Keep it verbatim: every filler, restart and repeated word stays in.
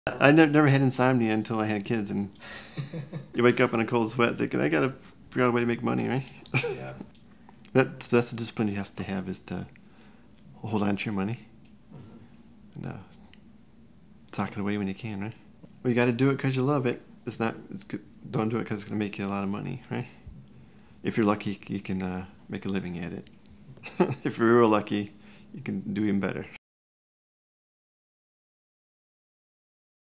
I ne never had insomnia until I had kids, and you wake up in a cold sweat thinking, I gotta figure out a way to make money, right? Yeah. That's, that's the discipline you have to have, is to hold on to your money and uh, sock it away when you can, right? Well, you gotta do it because you love it. It's not, it's good. Don't do it because it's gonna make you a lot of money, right? If you're lucky, you can uh, make a living at it. If you're real lucky, you can do even better.